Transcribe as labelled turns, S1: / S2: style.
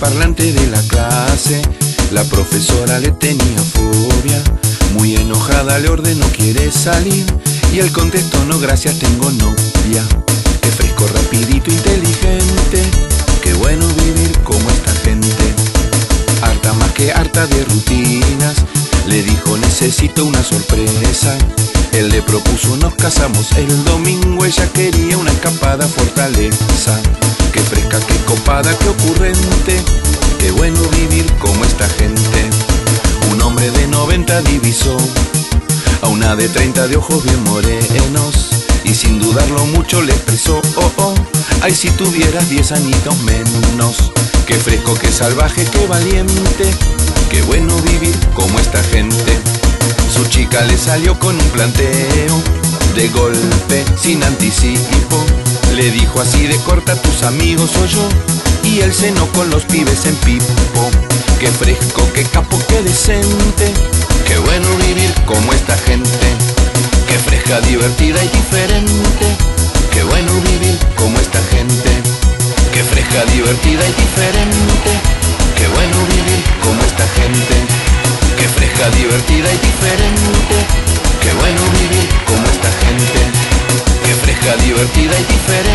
S1: parlante de la clase. La profesora le tenía fobia, muy enojada le ordenó quiere salir, y él contestó no gracias tengo novia. Qué fresco, rapidito, inteligente, qué bueno vivir como esta gente. Harta más que harta de rutinas, le dijo necesito una sorpresa. Él le propuso nos casamos el domingo, ella quería una escapada a Fortaleza. Qué fresca, qué copada, qué ocurrente, qué bueno vivir como esta gente. Un hombre de 90 divisó a una de 30 de ojos bien morenos, y sin dudarlo mucho le expresó, oh, oh, ay si tuvieras 10 añitos menos. Qué fresco, qué salvaje, qué valiente, qué bueno vivir como esta gente. Su chica le salió con un planteo, de golpe, sin anticipo. Le dijo así de corta, tus amigos o yo, y él cenó con los pibes en Pipo. Qué fresco, qué capo, qué decente, qué bueno vivir como esta gente. Qué fresca, divertida y diferente, qué bueno vivir como esta gente. Qué fresca, divertida y diferente, qué bueno vivir como esta gente. Qué fresca, divertida y diferente, qué bueno vivir como esta gente. Qué fresca, divertida y diferente.